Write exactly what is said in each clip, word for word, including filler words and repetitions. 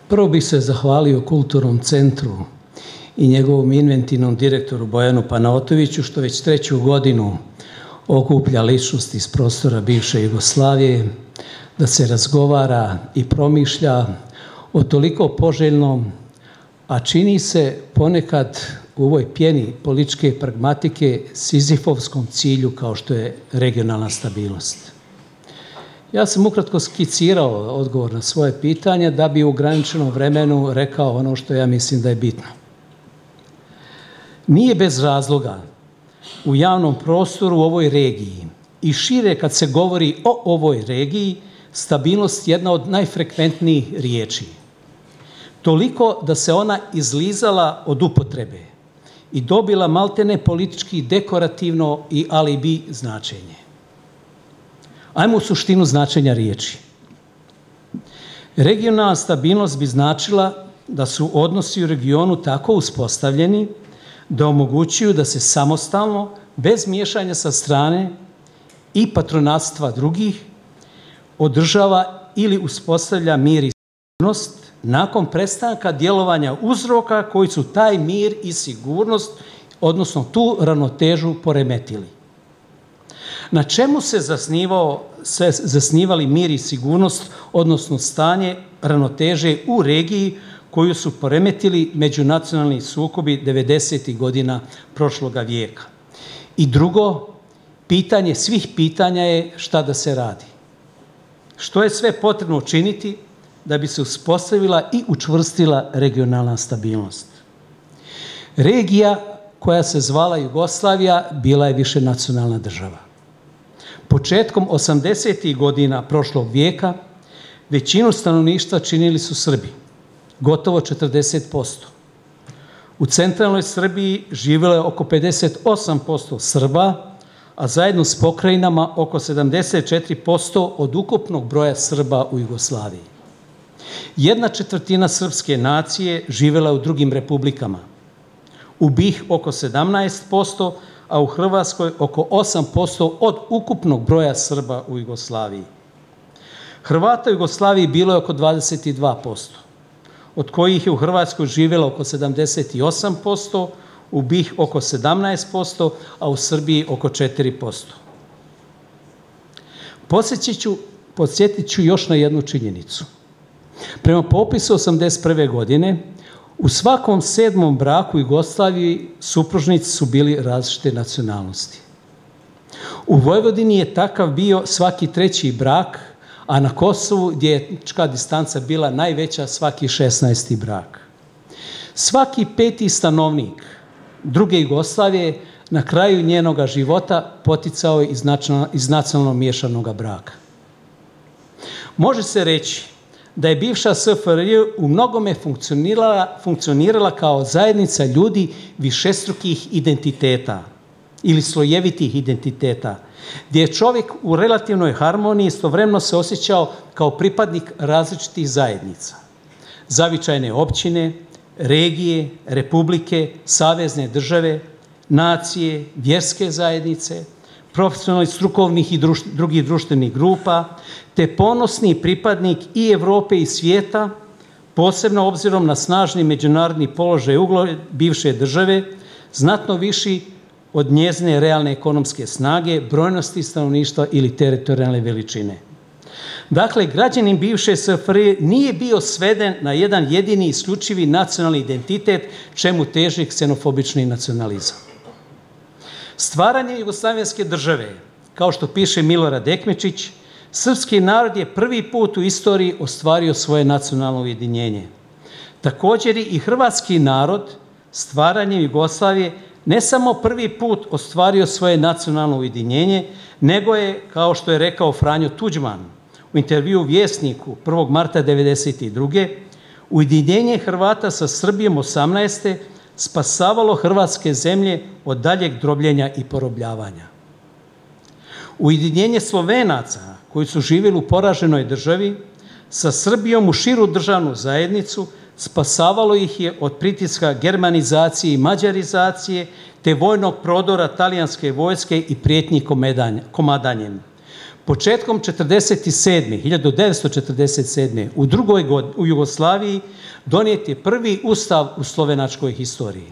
Prvo bih se zahvalio Kulturnom centru i njegovom inventivnom direktoru Bojanu Panaotoviću što već treću godinu okuplja ličnosti iz prostora bivše Jugoslavije, da se razgovara i promišlja o toliko poželjnom, a čini se ponekad u ovoj pjeni političke pragmatike sizifovskom cilju kao što je regionalna stabilnost. Ja sam ukratko skicirao odgovor na svoje pitanje da bi u ograničenom vremenu rekao ono što ja mislim da je bitno. Nije bez razloga u javnom prostoru u ovoj regiji i šire kad se govori o ovoj regiji stabilnost jedna od najfrekventnijih riječi. Toliko da se ona izlizala od upotrebe i dobila maltene politički dekorativno i alibi značenje. Ajmo u suštinu značenja riječi. Regionalna stabilnost bi značila da su odnosi u regionu tako uspostavljeni da omogućuju da se samostalno, bez miješanja sa strane i patronatstva drugih, održava ili uspostavlja mir i sigurnost nakon prestanka djelovanja uzroka koji su taj mir i sigurnost, odnosno tu ravnotežu, poremetili. Na čemu se zasnivao, se zasnivali mir i sigurnost, odnosno stanje ravnoteže u regiji koju su poremetili međunacionalni sukobi devedesetih godina prošloga vijeka? I drugo, pitanje svih pitanja je šta da se radi. Što je sve potrebno učiniti da bi se uspostavila i učvrstila regionalna stabilnost? Regija koja se zvala Jugoslavija bila je višenacionalna država. Početkom osamdesetih godina prošlog vijeka većinu stanovništva činili su Srbi, gotovo četrdeset posto. U centralnoj Srbiji živjelo je oko pedeset osam posto Srba, a zajedno s pokrajinama oko sedamdeset četiri posto od ukupnog broja Srba u Jugoslaviji. Jedna četvrtina srpske nacije živjela u drugim republikama. U B i H oko sedamnaest posto, a u Hrvatskoj oko osam posto od ukupnog broja Srba u Jugoslaviji. Hrvata u Jugoslaviji bilo je oko dvadeset dva posto, od kojih je u Hrvatskoj živjelo oko sedamdeset osam posto, u B i H oko sedamnaest posto, a u Srbiji oko četiri posto. Podsjetit ću još na jednu činjenicu. Prema popisu osamdeset prve godine, u svakom sedmom braku u Jugoslaviji supružnici su bili različite nacionalnosti. U Vojvodini je takav bio svaki treći brak, a na Kosovu, gdje je etnička distanca bila najveća, svaki šesnaesti brak. Svaki peti stanovnik druge Jugoslavije na kraju njenoga života poticao je iz nacionalno miješanog braka. Može se reći da je bivša S F R J u mnogome funkcionirala, funkcionirala kao zajednica ljudi višestrukih identiteta ili slojevitih identiteta, gdje je čovjek u relativnoj harmoniji istovremeno se osjećao kao pripadnik različitih zajednica. Zavičajne općine, regije, republike, savezne države, nacije, vjerske zajednice, profesionalnih, strukovnih i drugih društvenih grupa, te ponosni pripadnik i Evrope i svijeta, posebno obzirom na snažni međunarodni položaj i ugled bivše države, znatno viši od njezine realne ekonomske snage, brojnosti stanovništva ili teritorijalne veličine. Dakle, građanin bivše S F R J nije bio sveden na jedan jedini isključivi nacionalni identitet, čemu teži ksenofobični nacionalizam. Stvaranje jugoslavenske države, kao što piše Milorad Ekmečić, srpski narod je prvi put u istoriji ostvario svoje nacionalno ujedinjenje. Također i hrvatski narod stvaranjem Jugoslavije ne samo prvi put ostvario svoje nacionalno ujedinjenje, nego je, kao što je rekao Franjo Tuđman u intervjuu Vjesniku prvog marta devedeset druge ujedinjenje Hrvata sa Srbijom osamnaeste spasavalo hrvatske zemlje od daljeg drobljenja i porobljavanja. Ujedinjenje Slovenaca, koji su živjeli u poraženoj državi, sa Srbijom u širu državnu zajednicu, spasavalo ih je od pritiska germanizacije i mađarizacije, te vojnog prodora talijanske vojske i prijetnji komadanjem. Početkom hiljadu devetsto četrdeset sedme. u drugoj godini u Jugoslaviji donijet je prvi ustav u slovenačkoj historiji.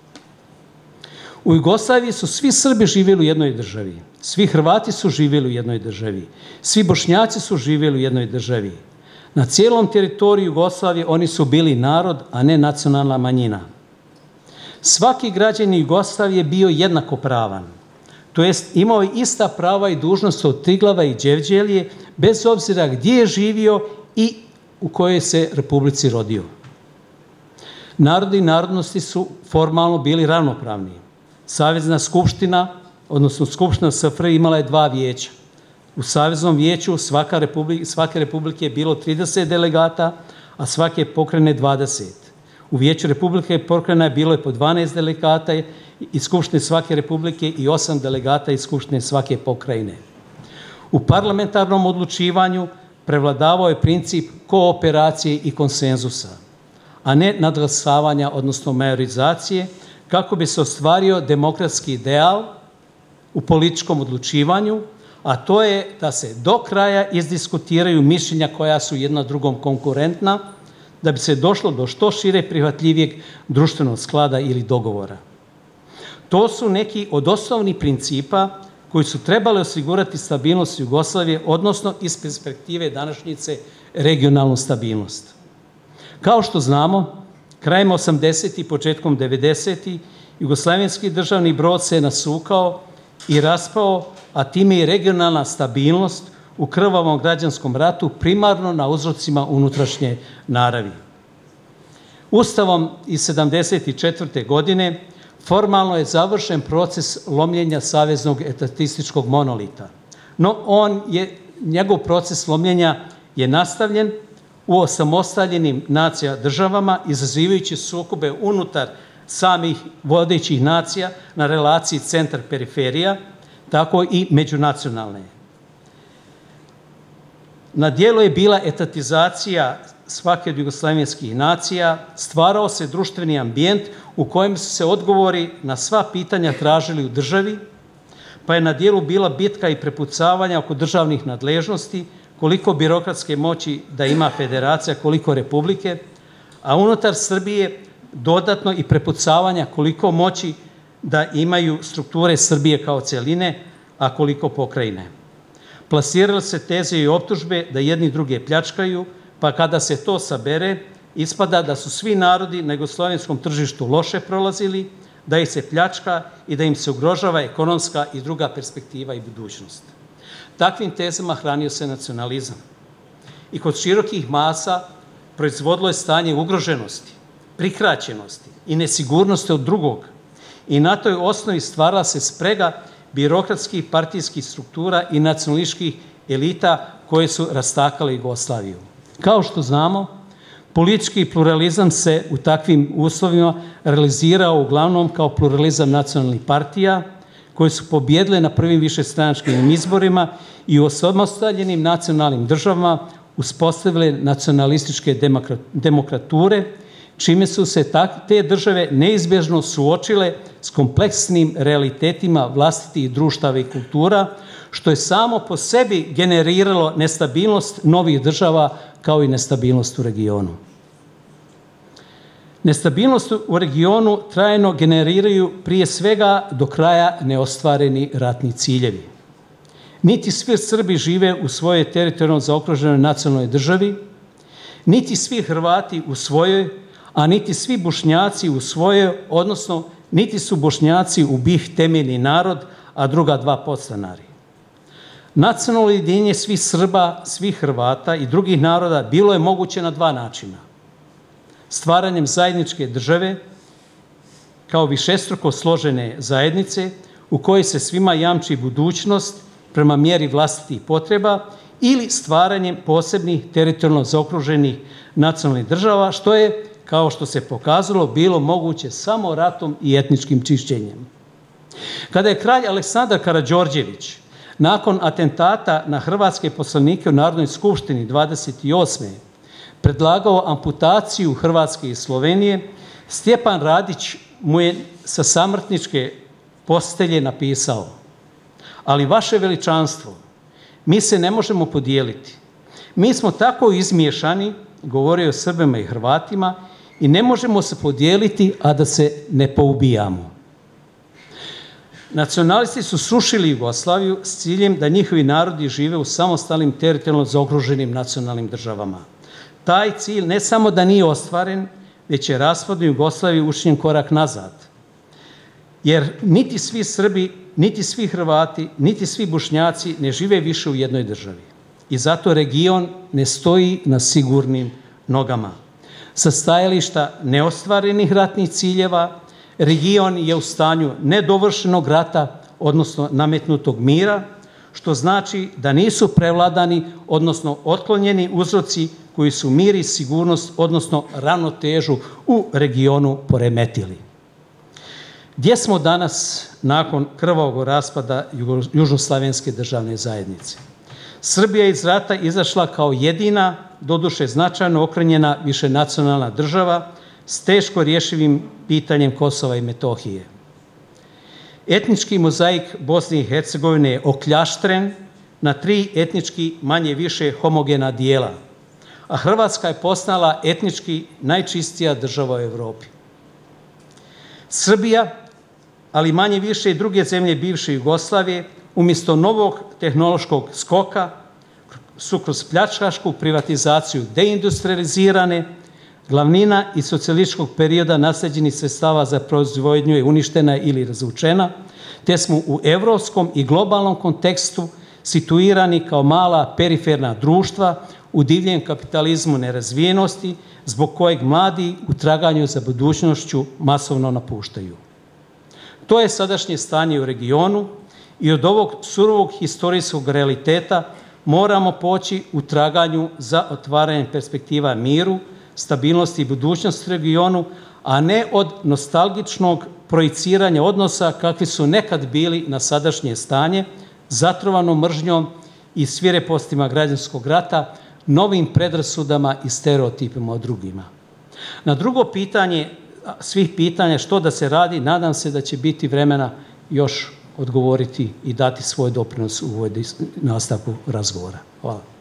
U Jugoslaviji su svi Srbi živjeli u jednoj državi, svi Hrvati su živjeli u jednoj državi, svi Bošnjaci su živjeli u jednoj državi. Na cijelom teritoriju Jugoslavije oni su bili narod, a ne nacionalna manjina. Svaki građanin Jugoslavije bio jednakopravan, to jest imao je ista prava i dužnosti od Triglava i Đevđelije, bez obzira gdje je živio i u kojoj se republici rodio. Narodi i narodnosti su formalno bili ravnopravni. Savezna skupština, odnosno Skupština S F R I imala je dva vijeća. U Saveznom vijeću svaka republika, svake republike je bilo trideset delegata, a svake pokrajine dvadeset. U Vijeću Republike i pokrajina je bilo je po dvanaest delegata iz Skupštine svake republike i osam delegata iz Skupštine svake pokrajine. U parlamentarnom odlučivanju prevladavao je princip kooperacije i konsenzusa, a ne nadglasavanja, odnosno majorizacije, kako bi se ostvario demokratski ideal u političkom odlučivanju, a to je da se do kraja izdiskutiraju mišljenja koja su jedna drugom konkurentna, da bi se došlo do što šire prihvatljivijeg društvenog sklada ili dogovora. To su neki od osnovnih principa koji su trebali osigurati stabilnost Jugoslavije, odnosno iz perspektive današnjice regionalnu stabilnost. Kao što znamo, krajem osamdesetih i početkom devedesetih jugoslavenski državni brod se nasukao i raspao, a time i regionalna stabilnost u krvavom građanskom ratu primarno na uzrocima unutrašnje naravi. Ustavom iz sedamdeset četvrte. godine formalno je završen proces lomljenja saveznog etatističkog monolita, no on je, njegov proces lomljenja je nastavljen u osamostaljenim nacija državama, izazivajući sukobe unutar samih vodećih nacija na relaciji centar-periferija, tako i međunacionalne. Na dijelu je bila etatizacija svake od jugoslavenskih nacija, stvarao se društveni ambijent u kojem su se odgovori na sva pitanja tražili u državi, pa je na dijelu bila bitka i prepucavanja oko državnih nadležnosti, koliko birokratske moći da ima federacija, koliko republike, a unutar Srbije dodatno i prepucavanja koliko moći da imaju strukture Srbije kao cjeline, a koliko pokrajine. Plasirale se teze i optužbe da jedni druge pljačkaju, pa kada se to sabere, ispada da su svi narodi na jugoslavenskom tržištu loše prolazili, da ih se pljačka i da im se ugrožava ekonomska i druga perspektiva i budućnost. Takvim tezama hranio se nacionalizam. I kod širokih masa proizvodilo je stanje ugroženosti, prikraćenosti i nesigurnosti od drugog. I na toj osnovi stvarala se sprega birokratskih partijskih struktura i nacionalističkih elita koje su rastakale Jugoslaviju. Kao što znamo, politički pluralizam se u takvim uslovima realizirao uglavnom kao pluralizam nacionalnih partija koje su pobjedile na prvim višestranačkim izborima i u osamostaljenim nacionalnim državama uspostavile nacionalističke demokrature, čime su se te države neizbježno suočile s kompleksnim realitetima vlastitih društava i kultura, što je samo po sebi generiralo nestabilnost novih država kao i nestabilnost u regionu. Nestabilnost u regionu trajno generiraju prije svega do kraja neostvareni ratni ciljevi. Niti svi Srbi žive u svojoj teritorijalno zaokruženoj nacionalnoj državi, niti svi Hrvati u svojoj, a niti svi Bošnjaci u svojoj, odnosno niti su Bošnjaci u B i H temeljni narod, a druga dva podstanari. Nacionalno ujedinjenje svih Srba, svih Hrvata i drugih naroda bilo je moguće na dva načina. Stvaranjem zajedničke države kao višestruko složene zajednice u kojoj se svima jamči budućnost prema mjeri vlastitih potreba ili stvaranjem posebnih teritorijalno zaokruženih nacionalnih država, što je, kao što se pokazalo, bilo moguće samo ratom i etničkim čišćenjem. Kada je kralj Aleksandar Karađorđević nakon atentata na hrvatske poslanike u Narodnoj skupštini dvadeset osme predlagao amputaciju Hrvatske i Slovenije, Stjepan Radić mu je sa samrtničke postelje napisao: ali vaše veličanstvo, Mi se ne možemo podijeliti. Mi smo tako izmiješani, govorio o Srbima i Hrvatima, i ne možemo se podijeliti, a da se ne poubijamo. Nacionalisti su srušili Jugoslaviju s ciljem da njihovi narodi žive u samostalnim teritorijalno zaokruženim nacionalnim državama. Taj cilj ne samo da nije ostvaren, već je raspadom Jugoslavije učinjen korak nazad. Jer niti svi Srbi, niti svi Hrvati, niti svi Bošnjaci ne žive više u jednoj državi. I zato region ne stoji na sigurnim nogama. Sa stajališta neostvarenih ratnih ciljeva, region je u stanju nedovršenog rata, odnosno nametnutog mira, što znači da nisu prevladani, odnosno otklonjeni uzroci koji su mir i sigurnost, odnosno ravnotežu u regionu poremetili. Gdje smo danas nakon krvavog raspada Južnoslavenske državne zajednice? Srbija je iz rata izašla kao jedina, doduše značajno okrnjena višenacionalna država s teško rješivim pitanjem Kosova i Metohije. Etnički mozaik Bosne i Hercegovine je okljaštren na tri etnički manje više homogena dijela, a Hrvatska je postala etnički najčistija država u Evropi. Srbija, ali manje više i druge zemlje bivše Jugoslavije, umjesto novog tehnološkog skoka su kroz pljačkašku privatizaciju deindustrializirane, glavnina iz socijalističkog perioda nasleđenih sredstava za proizvodnju je uništena ili razvučena, te smo u evropskom i globalnom kontekstu situirani kao mala periferna društva u divljem kapitalizmu nerazvijenosti, zbog kojeg mladi u traganju za budućnošću masovno napuštaju. To je sadašnje stanje u regionu i od ovog surovog historijskog realiteta moramo poći u traganju za otvaranje perspektiva miru, stabilnosti i budućnosti u regionu, a ne od nostalgičnog projiciranja odnosa kakvi su nekad bili na sadašnje stanje, zatrovano mržnjom i svirepostima građanskog rata, novim predrasudama i stereotipima o drugima. Na drugo pitanje, svih pitanja što da se radi, nadam se da će biti vremena još odgovoriti i dati svoj doprinos u ovoj nastavku razgovora. Hvala.